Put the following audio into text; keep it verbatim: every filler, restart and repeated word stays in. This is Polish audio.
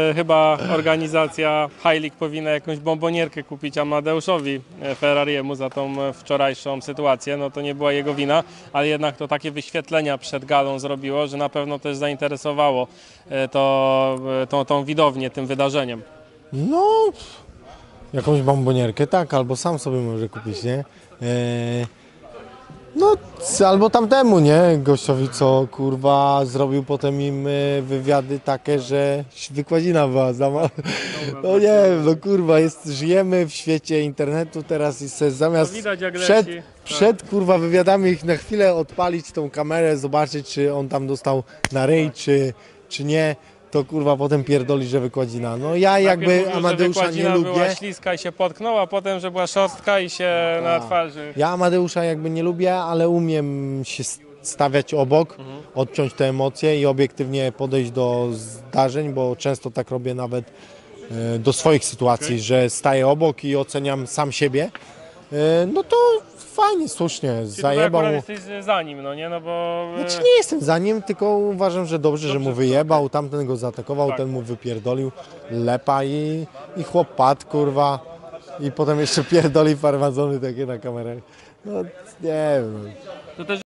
e, chyba organizacja High League powinna jakąś bombonierkę kupić Amadeuszowi e, Ferrariemu za tą e, wczorajszą sytuację. No to nie była jego wina, ale jednak to takie wyświetlenia przed galą zrobiło, że na pewno też zainteresowało e, to, e, tą, tą widownię tym wydarzeniem. No, jakąś bombonierkę, tak, albo sam sobie może kupić, nie? E, no, c- albo tamtemu, nie? Gościowi, co kurwa zrobił potem im e, wywiady takie, że wykładzina była za ma... No nie wiem, no kurwa, jest, żyjemy w świecie internetu teraz i se zamiast To widać, jak przed, leci. przed kurwa wywiadami ich na chwilę odpalić tą kamerę, zobaczyć, czy on tam dostał na ryj, czy, czy nie, to kurwa potem pierdoli, że wykładzina. No ja Najpierw jakby mówił, że Amadeusza nie wykładzina była lubię. śliska i się potknął, a potem, że była szorstka i się na twarzy. Ja Amadeusza jakby nie lubię, ale umiem się stawiać obok, odciąć te emocje i obiektywnie podejść do zdarzeń, bo często tak robię nawet e, do swoich sytuacji, Okej. że staję obok i oceniam sam siebie. E, No to fajnie, słusznie, Czyli tutaj zajebał. akurat jesteś za nim, no nie, no bo... e, Znaczy nie jestem za nim, tylko uważam, że dobrze, że Dobrze, mu wyjebał, tamten go zaatakował, Tak. ten mu wypierdolił lepa i, i chłop padł, kurwa. I potem jeszcze pierdoli farmazony takie na kamerę. No nie wiem. To też